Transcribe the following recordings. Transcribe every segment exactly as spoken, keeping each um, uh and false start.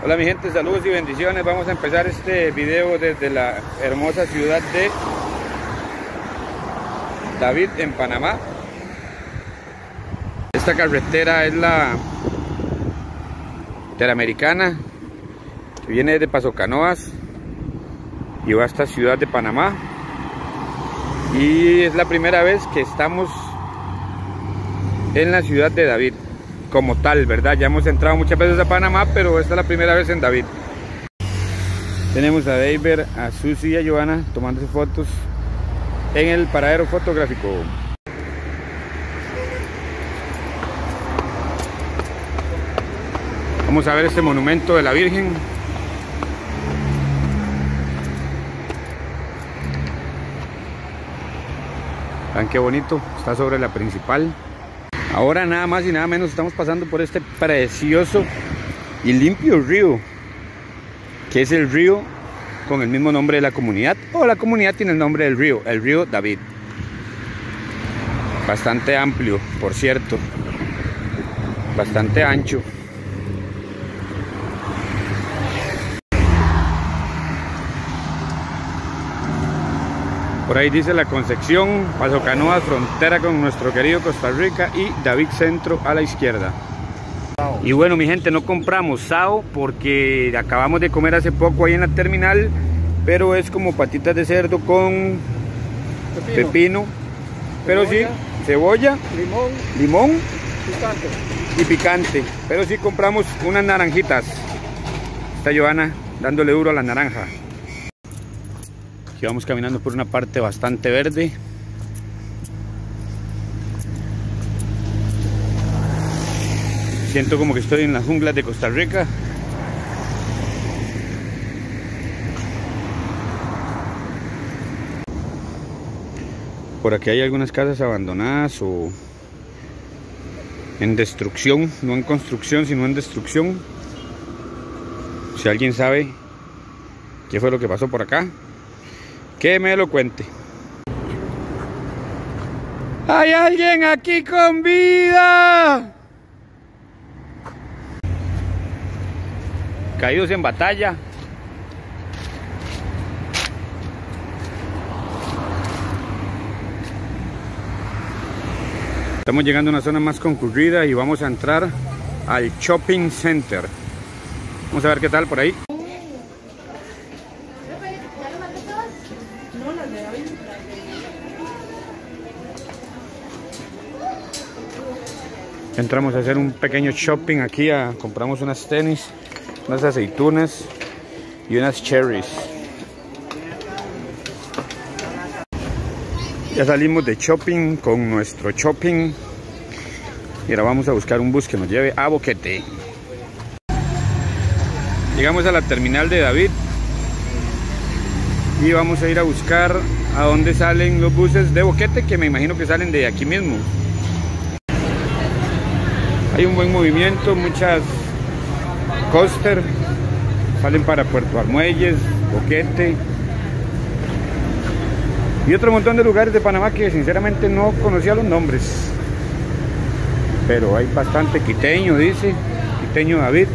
Hola mi gente, saludos y bendiciones. Vamos a empezar este video desde la hermosa ciudad de David, en Panamá. Esta carretera es la Interamericana, que viene de Paso Canoas y va a esta ciudad de Panamá. Y es la primera vez que estamos en la ciudad de David como tal, ¿verdad? Ya hemos entrado muchas veces a Panamá, pero esta es la primera vez en David. Tenemos a David, a Susi y a Joana tomándose fotos en el paradero fotográfico. Vamos a ver este monumento de la Virgen. Vean qué bonito, está sobre la principal. Ahora nada más y nada menos estamos pasando por este precioso y limpio río, que es el río con el mismo nombre de la comunidad, o la comunidad tiene el nombre del río, el río David. Bastante amplio, por cierto, bastante ancho. Por ahí dice La Concepción, Paso Canoas, frontera con nuestro querido Costa Rica, y David Centro a la izquierda. Y bueno mi gente, no compramos sao porque acabamos de comer hace poco ahí en la terminal, pero es como patitas de cerdo con pepino, pepino pero cebolla, sí, cebolla, limón, limón picante. y picante. Pero sí compramos unas naranjitas. Está Joana dándole duro a la naranja. Aquí vamos caminando por una parte bastante verde. Siento como que estoy en las junglas de Costa Rica. Por aquí hay algunas casas abandonadas o en destrucción, no en construcción, sino en destrucción. Si alguien sabe qué fue lo que pasó por acá, que me lo cuente. ¡Hay alguien aquí con vida! Caídos en batalla. Estamos llegando a una zona más concurrida y vamos a entrar al shopping center. Vamos a ver qué tal por ahí. Entramos a hacer un pequeño shopping aquí, a, compramos unas tenis, unas aceitunas y unas cherries. Ya salimos de shopping con nuestro shopping y ahora vamos a buscar un bus que nos lleve a Boquete. Llegamos a la terminal de David y vamos a ir a buscar a dónde salen los buses de Boquete, que me imagino que salen de aquí mismo. Hay un buen movimiento, muchas coaster, salen para Puerto Armuelles, Boquete y otro montón de lugares de Panamá que sinceramente no conocía los nombres. Pero hay bastante quiteño, dice, quiteño David.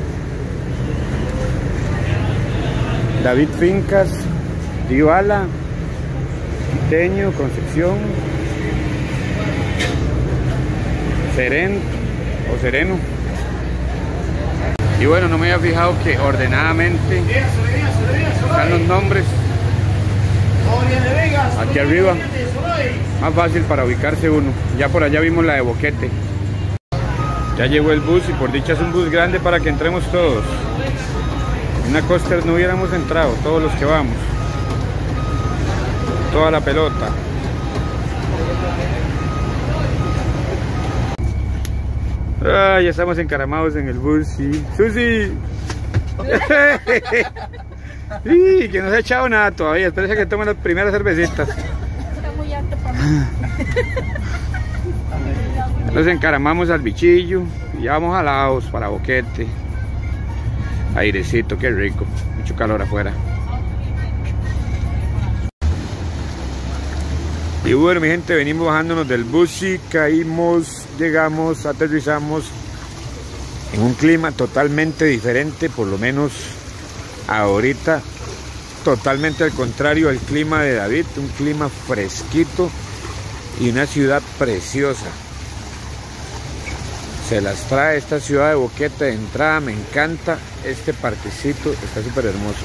David Fincas, Río Ala, quiteño, Concepción, Sereno o Sereno. Y bueno, no me había fijado que ordenadamente están los nombres aquí arriba, más fácil para ubicarse uno. Ya por allá vimos la de Boquete. Ya llegó el bus y por dicha es un bus grande para que entremos todos. En una coaster no hubiéramos entrado todos los que vamos, toda la pelota. Ah, ya estamos encaramados en el bus, sí. ¡Susi! Sí, que no se ha echado nada todavía. Espérese que tome las primeras cervecitas. Está muy alto para mí. Nos encaramamos al bichillo y ya vamos jalados para Boquete. Airecito, qué rico. Mucho calor afuera. Y bueno mi gente, venimos bajándonos del bus y caímos, llegamos, aterrizamos en un clima totalmente diferente, por lo menos ahorita, totalmente al contrario al clima de David, un clima fresquito y una ciudad preciosa. Se las trae esta ciudad de Boquete de entrada, me encanta este parquecito, está súper hermoso.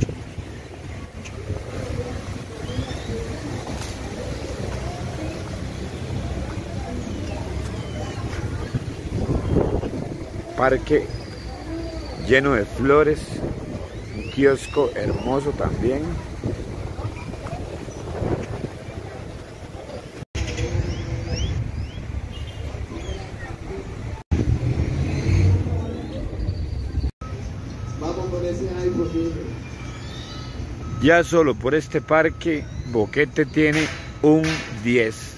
Parque lleno de flores, un kiosco hermoso también. Ya solo por este parque, Boquete tiene un diez.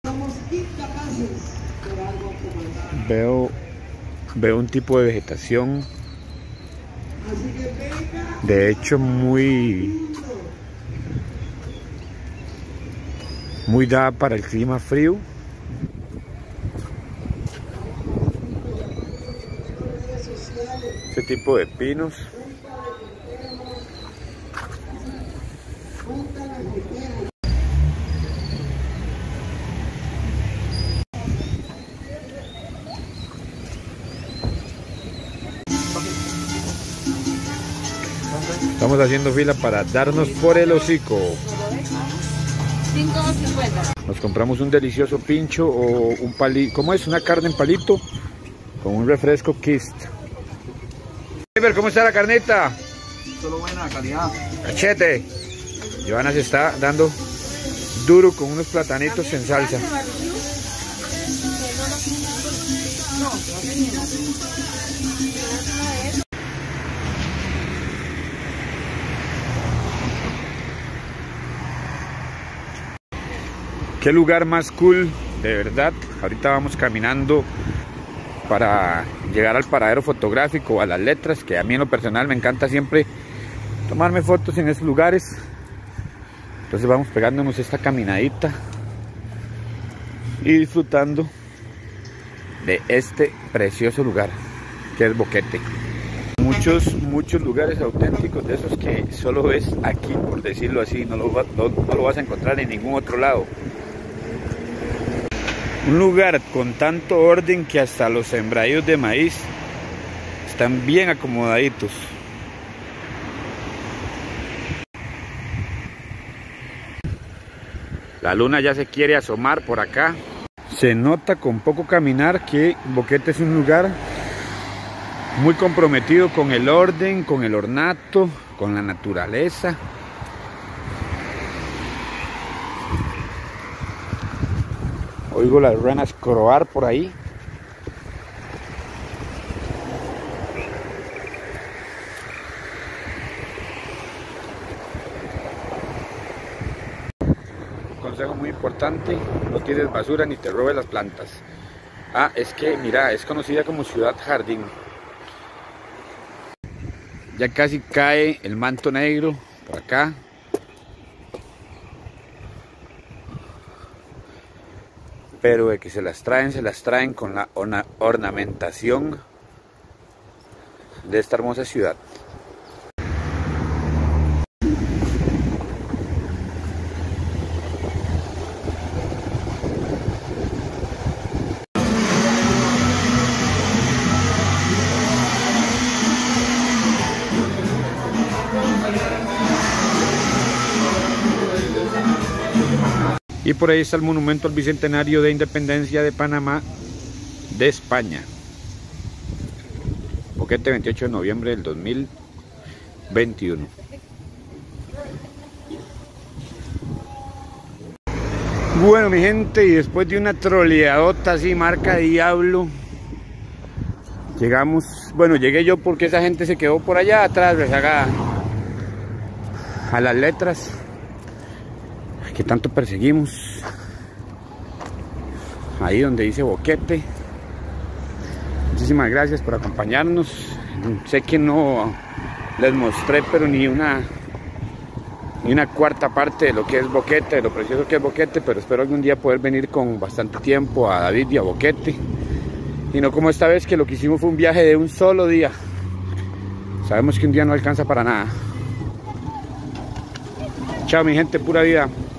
Veo, veo un tipo de vegetación, de hecho muy, muy dada para el clima frío. Este tipo de pinos. Estamos haciendo fila para darnos por el hocico. cinco cincuenta. Nos compramos un delicioso pincho o un palito. ¿Cómo es? Una carne en palito con un refresco Kist. ¿Cómo está la carnita? Solo buena calidad. Cachete. Joana se está dando duro con unos platanitos en salsa. Qué lugar más cool, de verdad. Ahorita vamos caminando para llegar al paradero fotográfico, a las letras, que a mí en lo personal me encanta siempre tomarme fotos en esos lugares. Entonces vamos pegándonos esta caminadita y disfrutando de este precioso lugar que es Boquete. Muchos, muchos lugares auténticos de esos que solo ves aquí, por decirlo así, no lo, no, no lo vas a encontrar en ningún otro lado. Un lugar con tanto orden que hasta los sembradíos de maíz están bien acomodaditos. La luna ya se quiere asomar por acá. Se nota con poco caminar que Boquete es un lugar muy comprometido con el orden, con el ornato, con la naturaleza. Oigo las ranas croar por ahí. Consejo muy importante, no tires basura ni te robes las plantas. Ah, es que mira, es conocida como ciudad jardín. Ya casi cae el manto negro por acá. Pero de que se las traen, se las traen con la orna ornamentación de esta hermosa ciudad. Y por ahí está el monumento al Bicentenario de Independencia de Panamá de España. Boquete, veintiocho de noviembre del dos mil veintiuno. Bueno, mi gente, y después de una troleadota así marca Diablo, llegamos, bueno, llegué yo porque esa gente se quedó por allá atrás, rezagada a las letras que tanto perseguimos, ahí donde dice Boquete. Muchísimas gracias por acompañarnos. Sé que no les mostré pero ni una ni una cuarta parte de lo que es Boquete, de lo precioso que es Boquete, pero espero algún día poder venir con bastante tiempo a David y a Boquete Y no como esta vez que lo que hicimos fue un viaje de un solo día. Sabemos que un día no alcanza para nada. Chao mi gente, pura vida.